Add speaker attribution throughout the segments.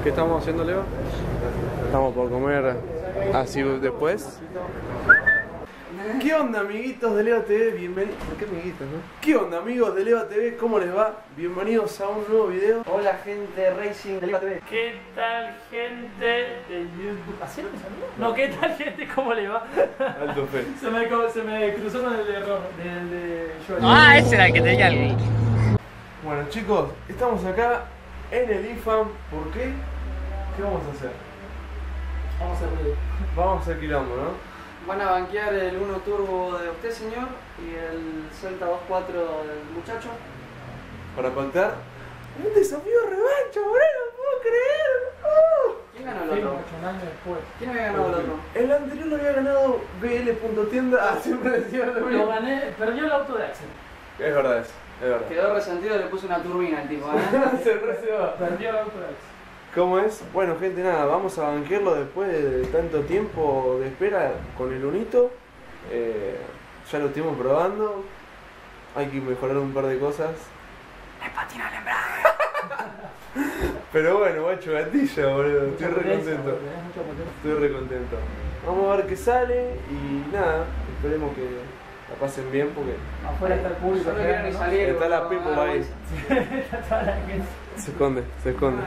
Speaker 1: ¿Qué estamos haciendo, Leo? Estamos por comer así después. ¿Qué onda, amiguitos de Leo TV? Bienvenidos. ¿Por qué amiguitos, no? ¿Qué onda, amigos de Leo TV? ¿Cómo les va? Bienvenidos a un nuevo video. Hola, gente Racing de Leo TV.
Speaker 2: ¿Qué tal, gente de YouTube? ¿Así no me salió? No, ¿qué tal, gente? ¿Cómo le va?
Speaker 1: Alto fe.
Speaker 2: Se me cruzó con el de error, del de Joel.
Speaker 3: Ah, ese era el que tenía el...
Speaker 1: Bueno, chicos, estamos acá en el IFAM. ¿Por qué? ¿Qué vamos a hacer?
Speaker 2: Vamos a hacer ruido.
Speaker 1: Vamos a hacer quilombo, ¿no?
Speaker 4: Van a banquear el 1 Turbo de usted, señor, y el Celta 2.4 del muchacho.
Speaker 1: Para pactar un desafío de revancha, boludo, no puedo creer.
Speaker 4: ¿Quién ganó el
Speaker 2: Sí,
Speaker 4: otro?
Speaker 2: 8 años después.
Speaker 4: ¿Quién había ganado el otro?
Speaker 1: El anterior lo había ganado BL.tienda. Ah, siempre decía lo
Speaker 2: Lo
Speaker 1: mismo.
Speaker 2: gané, perdió el auto de Axel.
Speaker 1: Es verdad eso, es verdad.
Speaker 4: Quedó resentido y le puso una turbina al tipo, ¿eh?
Speaker 1: Se reserva.
Speaker 2: Perdió el auto de Axel.
Speaker 1: ¿Cómo es? Bueno, gente, nada, vamos a banquearlo después de tanto tiempo de espera con el unito. Ya lo estuvimos probando. Hay que mejorar un par de cosas.
Speaker 4: Le patina el embrague.
Speaker 1: Pero bueno, guacho, gatilla, boludo. Estoy re contento. Estoy re contento. Vamos a ver qué sale y nada, esperemos que la pasen bien porque
Speaker 2: Afuera está el público.
Speaker 4: Yo no quiero ni salir.
Speaker 1: está la people ahí.
Speaker 2: Está toda la gente.
Speaker 1: Se esconde, se esconde.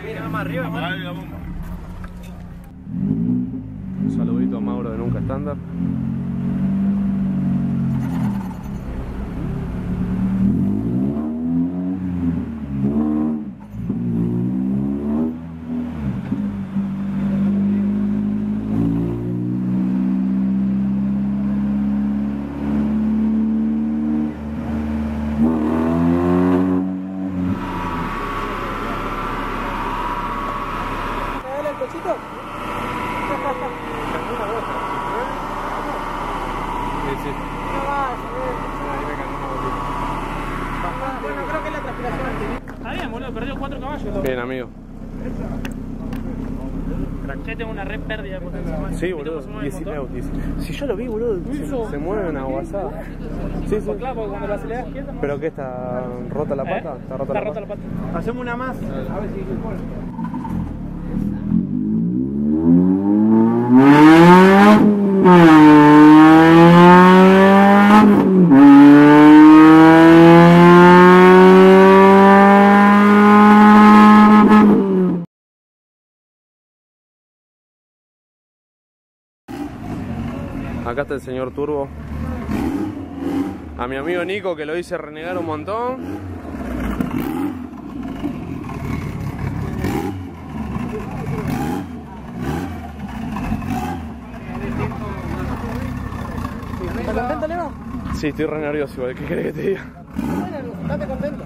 Speaker 1: Un saludito a Mauro de Nunca Estándar.
Speaker 2: Bueno, creo que es la transpiración. Está bien, boludo, perdió 4 caballos.
Speaker 1: Bien, amigo.
Speaker 2: Ya tengo una red pérdida de potencia.
Speaker 1: Sí, boludo. 19. Si yo lo vi, boludo, se mueve una guasada. Sí, sí.
Speaker 2: Claro, porque cuando lo aceleras quieta, ¿no?
Speaker 1: ¿Pero qué está rota la pata? ¿Está rota la pata?
Speaker 2: Hacemos una más. A ver si
Speaker 1: Acá está el señor Turbo. A mi amigo Nico, que lo hice renegar un montón.
Speaker 3: ¿Estás contento, Leo?
Speaker 1: Sí, estoy re nervioso igual. ¿Qué querés que te diga?
Speaker 3: Bueno, estate contento.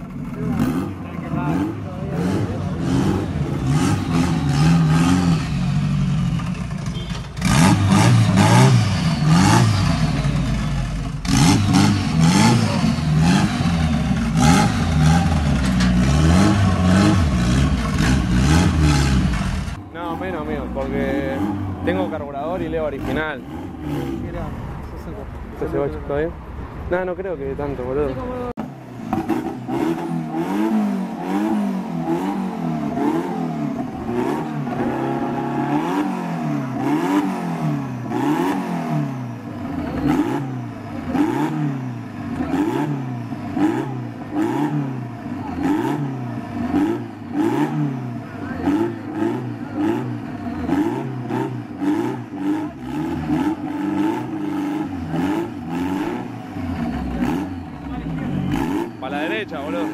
Speaker 1: No, menos, amigo, porque tengo carburador y leva original. ¿Ese bache está bien? No, no creo que tanto, boludo. Para la derecha, boludo.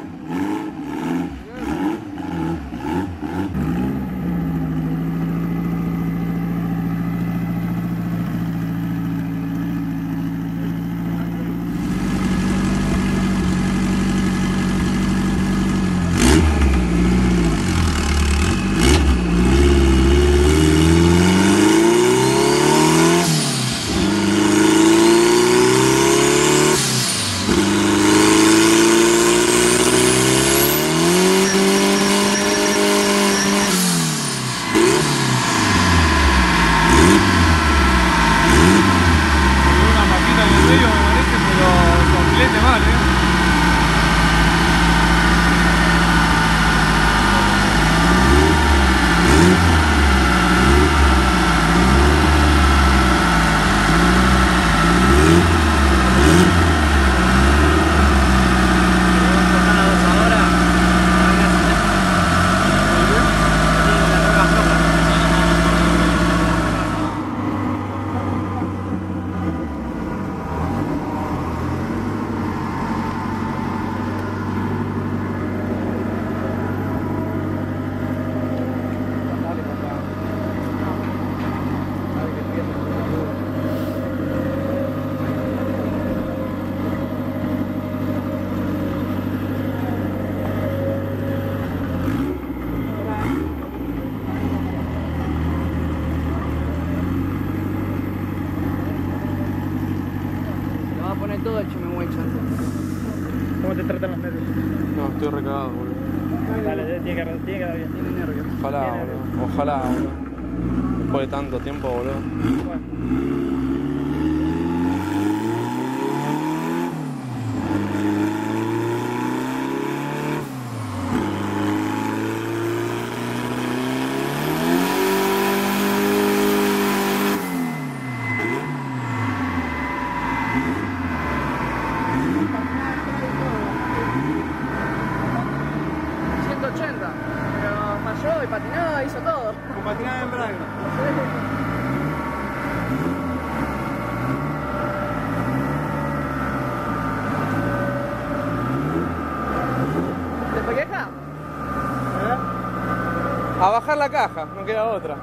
Speaker 2: ¿Cómo te tratan los nervios?
Speaker 1: No, estoy recagado, boludo.
Speaker 2: Dale, tiene que dar bien. Tiene nervios.
Speaker 1: Ojalá, boludo. Ojalá, boludo. Después de tanto tiempo, boludo.
Speaker 2: Bueno.
Speaker 4: 180, pero falló y patinó, hizo todo.
Speaker 3: Con patinada en Braga.
Speaker 4: ¿Te pegué acá?
Speaker 1: A bajar la caja, no queda otra.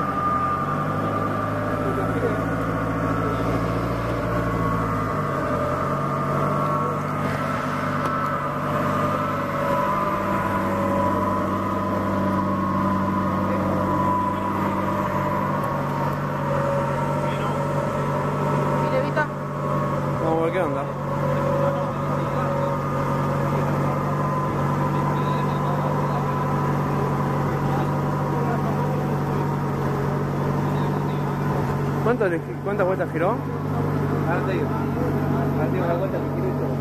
Speaker 4: ¿Y Levita?
Speaker 1: Vamos a ver qué onda. ¿Cuántas vueltas giró?
Speaker 3: Ahora te digo. Ahora te digo la vuelta que quiero y todo.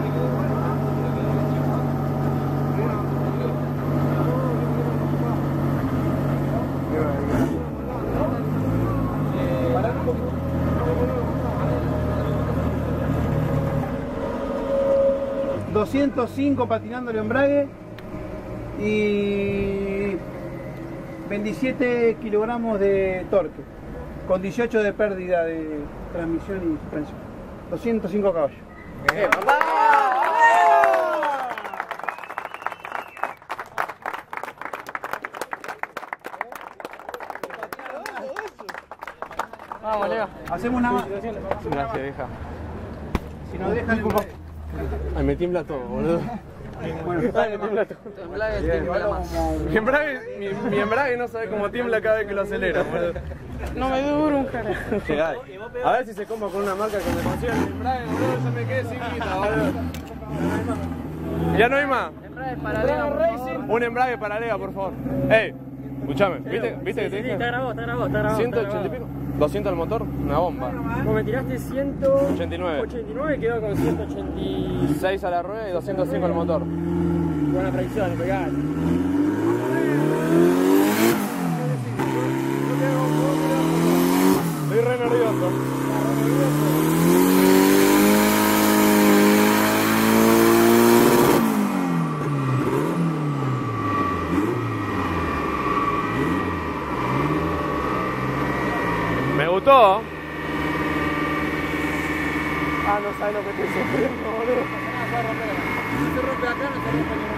Speaker 3: Parar un poquito. 205 patinando el embrague y 27 kilogramos de torque con 18 de pérdida de transmisión y suspensión. 205 caballos.
Speaker 4: Vamos, Leo.
Speaker 3: Hacemos una más.
Speaker 1: Gracias, vieja.
Speaker 3: Si nos dejan el embrague.
Speaker 1: Ay, me tiembla todo, boludo.
Speaker 3: Bueno,
Speaker 1: Ay, me tiembla todo.
Speaker 4: Tu embrague tiembla más.
Speaker 1: Mi embrague no sabe cómo tiembla cada vez que lo acelera, boludo.
Speaker 4: No me duro un carajo.
Speaker 1: A ver si se compra con una marca que me consiga el embrague, boludo, ya me quedé sin guita, boludo. ¿Ya no hay más?
Speaker 4: Embrague paralelo Racing.
Speaker 1: Un embrague para Lega, por favor. Ey, escuchame, ¿viste que te
Speaker 2: Sí,
Speaker 1: dije?
Speaker 2: está grabado.
Speaker 1: 180 y pico. 200 al motor, una bomba.
Speaker 2: Vos me tiraste
Speaker 1: 89.
Speaker 2: 189 y quedó con 186.
Speaker 1: 6 a la rueda y 205 al motor.
Speaker 2: Buena predicción, pegar.
Speaker 1: Estoy re nervioso. Me gustó. Ah, no sabes lo que estoy sufriendo, boludo.
Speaker 3: si se rompe acá, no se rompe en ningún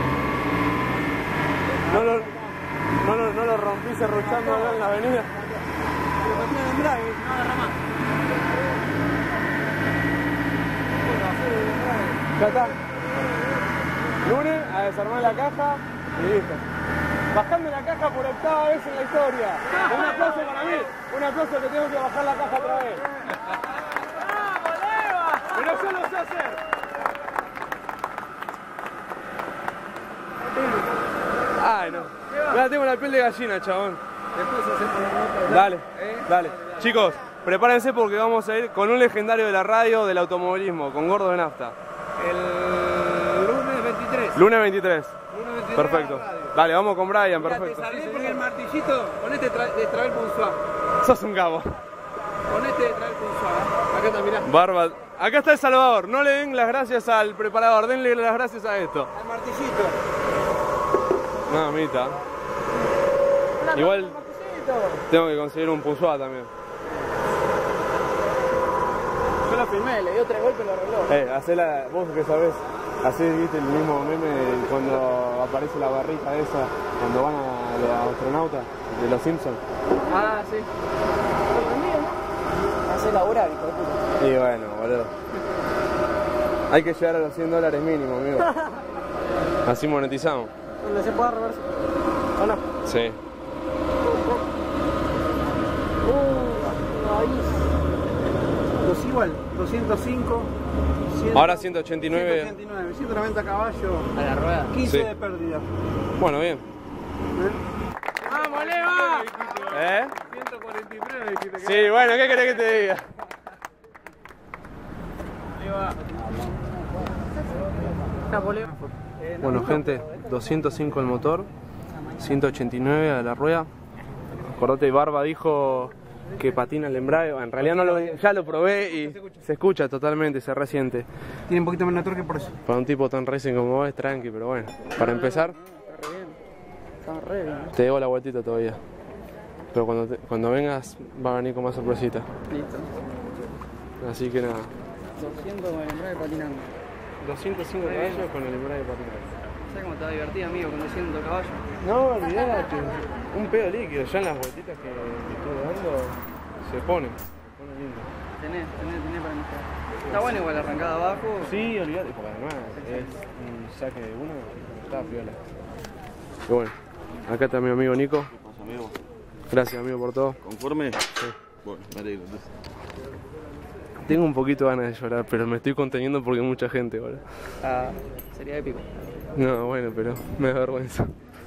Speaker 3: lado.
Speaker 1: No lo rompí serruchando acá en la avenida.
Speaker 3: Pero patina de embrague.
Speaker 2: No, agarra más.
Speaker 1: Ya está. Lunes a desarmar la caja y listo. Bajando la caja por octava vez en la historia. Un aplauso para mí. Un aplauso que tengo que bajar la caja otra vez. Pero yo lo sé hacer. Ay, no. Ya tengo la piel de gallina, chabón.
Speaker 3: Después hacemos la nota.
Speaker 1: Dale, dale. Chicos, prepárense porque vamos a ir con un legendario de la radio del automovilismo, con Gordo de Nafta.
Speaker 3: El lunes 23.
Speaker 1: Lunes 23.
Speaker 3: Lunes 23
Speaker 1: Perfecto.
Speaker 3: a la radio.
Speaker 1: Dale, vamos con Brian,
Speaker 3: Mira,
Speaker 1: perfecto.
Speaker 3: te salvé porque el martillito, con este destrabe el punzuá.
Speaker 1: Sos un cabo.
Speaker 3: Con este destrabe el punzuá. Acá está, mirá.
Speaker 1: Barba. Acá está El Salvador. No le den las gracias al preparador, denle las gracias a esto.
Speaker 3: El martillito.
Speaker 1: No, mitad. Igual tengo que conseguir un Puzua también.
Speaker 4: Yo lo filmé, le dio 3 golpes y lo arregló.
Speaker 1: Hacela, vos que sabés, así viste el mismo meme cuando aparece la barrija esa, cuando van a los astronautas de los Simpsons.
Speaker 4: Ah, sí. Hace laburar, hijo de puta.
Speaker 1: Y bueno, boludo. Hay que llegar a los $100 mínimo, amigo. Así monetizamos.
Speaker 4: ¿Dónde se puede reversa? ¿O no?
Speaker 1: Sí.
Speaker 3: Los igual, 205
Speaker 1: Ahora 189.
Speaker 3: 189, 190 caballos,
Speaker 4: A la rueda.
Speaker 3: 15
Speaker 1: Sí.
Speaker 3: de pérdida.
Speaker 1: Bueno, bien.
Speaker 2: ¡Vamos, Leva!
Speaker 3: 143 me dijiste que
Speaker 1: Sí, bueno, ¿qué querés que te diga? Bueno, gente, 205 el motor, 189 a la rueda. Acordate, Barba dijo que patina el embrague. En realidad no lo, ya lo probé y se escucha totalmente, se resiente.
Speaker 3: Tiene un poquito menos torque por eso.
Speaker 1: Para un tipo tan racing como vos es tranqui, pero bueno. Para empezar,
Speaker 4: Está re bien.
Speaker 1: te debo la vueltita todavía. Pero cuando vengas va a venir con más sorpresita.
Speaker 4: Listo.
Speaker 1: Así que nada.
Speaker 4: 200 con el embrague patinando.
Speaker 1: 205 caballos con el embrague patinando.
Speaker 4: ¿Sabes cómo está divertido, amigo, con 200 caballos?
Speaker 1: No, olvidate. Un pedo líquido. Ya en las vueltitas que estuve dando se pone lindo.
Speaker 4: Tenés para mostrar. Está bueno igual arrancada abajo.
Speaker 1: Sí, olvidate, porque además es un saque de uno, está piola. Y bueno, acá está mi amigo Nico.
Speaker 5: ¿Qué pasa, amigo?
Speaker 1: Gracias, amigo, por todo.
Speaker 5: ¿Conforme? Sí. Bueno, me alegro.
Speaker 1: Tengo un poquito de ganas de llorar, pero me estoy conteniendo porque hay mucha gente ahora.
Speaker 4: Ah, sería épico.
Speaker 1: No, bueno, pero me da vergüenza.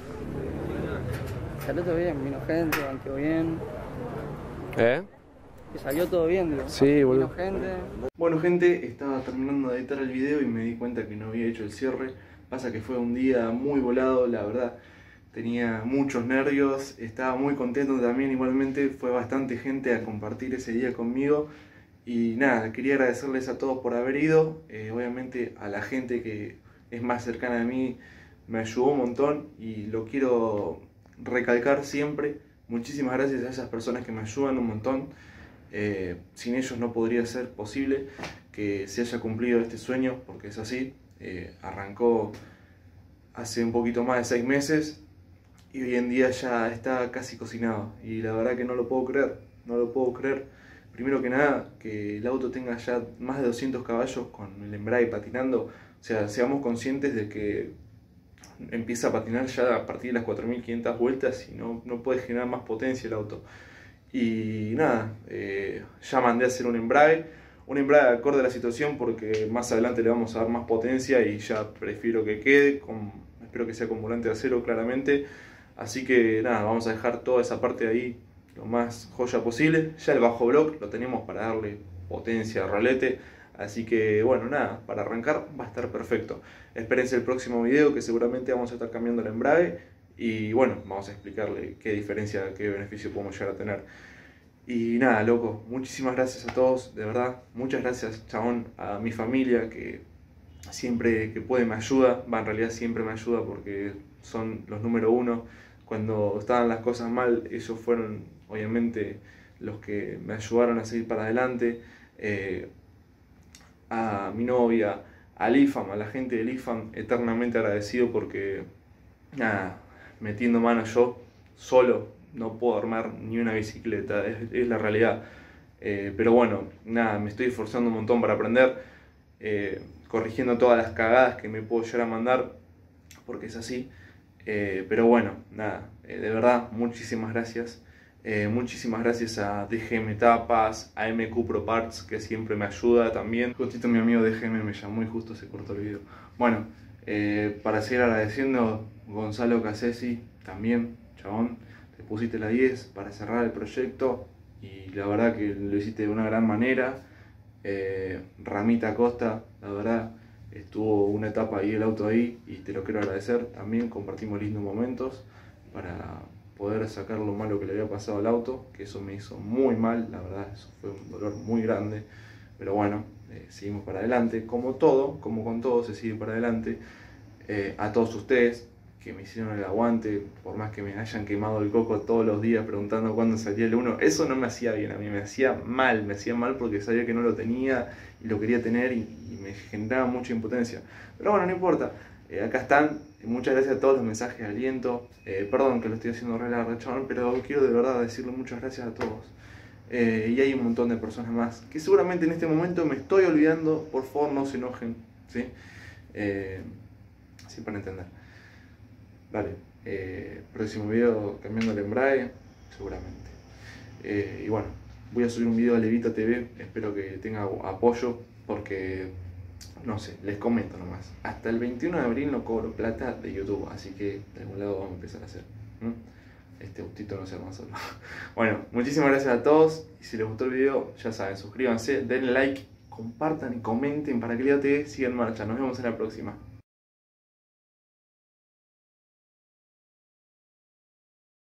Speaker 4: Salió todo bien, vino gente, banqueó bien.
Speaker 1: ¿Eh?
Speaker 4: Que salió todo bien, digo.
Speaker 1: Sí, boludo.
Speaker 4: Vino gente.
Speaker 1: Bueno, gente, estaba terminando de editar el video y me di cuenta que no había hecho el cierre. Pasa que fue un día muy volado, la verdad. Tenía muchos nervios, estaba muy contento también. Igualmente fue bastante gente a compartir ese día conmigo. Y nada, quería agradecerles a todos por haber ido. Obviamente a la gente que es más cercana a mí me ayudó un montón y lo quiero recalcar siempre. Muchísimas gracias a esas personas que me ayudan un montón. Sin ellos no podría ser posible que se haya cumplido este sueño, porque es así. Arrancó hace un poquito más de 6 meses y hoy en día ya está casi cocinado. Y la verdad que no lo puedo creer, no lo puedo creer. Primero que nada, que el auto tenga ya más de 200 caballos con el embrague patinando. O sea, seamos conscientes de que empieza a patinar ya a partir de las 4500 vueltas y no puede generar más potencia el auto. Y nada, ya mandé a hacer un embrague acorde a la situación porque más adelante le vamos a dar más potencia y ya prefiero que quede, espero que sea con volante de acero claramente. Así que nada, vamos a dejar toda esa parte de ahí lo más joya posible. Ya el bajo block lo tenemos para darle potencia al rolete. Así que bueno, nada, para arrancar va a estar perfecto. Espérense el próximo video que seguramente vamos a estar cambiando el embrague. Y bueno, vamos a explicarle qué diferencia, qué beneficio podemos llegar a tener. Y nada, loco, muchísimas gracias a todos, de verdad. Muchas gracias, chabón, a mi familia que siempre que puede me ayuda. En realidad siempre me ayuda porque son los número uno. Cuando estaban las cosas mal, ellos fueron obviamente los que me ayudaron a seguir para adelante. A mi novia, al IFAM, a la gente del IFAM, eternamente agradecido porque nada, metiendo mano yo solo no puedo armar ni una bicicleta, es la realidad. Pero bueno, nada, me estoy esforzando un montón para aprender, corrigiendo todas las cagadas que me puedo llegar a mandar, porque es así. Pero bueno, nada, de verdad, muchísimas gracias. Muchísimas gracias a DGM Tapas, a MQ Pro Parts, que siempre me ayuda también. Justito mi amigo DGM me llamó y justo se cortó el video. Bueno, para seguir agradeciendo, Gonzalo Casesi, también, chabón, te pusiste la 10 para cerrar el proyecto y la verdad que lo hiciste de una gran manera. Ramita Costa, la verdad, estuvo una etapa ahí, el auto ahí, y te lo quiero agradecer. También compartimos lindos momentos para poder sacar lo malo que le había pasado al auto, que eso me hizo muy mal, la verdad, eso fue un dolor muy grande, pero bueno, seguimos para adelante, como todo, como con todo se sigue para adelante. A todos ustedes que me hicieron el aguante, por más que me hayan quemado el coco todos los días preguntando cuándo salía el 1, eso no me hacía bien a mí, me hacía mal porque sabía que no lo tenía y lo quería tener y me generaba mucha impotencia, pero bueno, no importa. Acá están, muchas gracias a todos los mensajes de aliento. Perdón que lo estoy haciendo re largo, chabón, pero quiero de verdad decirle muchas gracias a todos. Y hay un montón de personas más que seguramente en este momento me estoy olvidando. Por favor, no se enojen, ¿sí? Sí, para entender. Dale, próximo video cambiando el embrague, seguramente. Y bueno, voy a subir un video a Levita TV, espero que tenga apoyo porque no sé, les comento nomás. Hasta el 21 de abril no cobro plata de YouTube, así que de algún lado vamos a empezar a hacer. Este autito no se arma solo. Bueno, muchísimas gracias a todos. Y si les gustó el video, ya saben, suscríbanse, denle like, compartan y comenten para que Leo TV siga en marcha. Nos vemos en la próxima.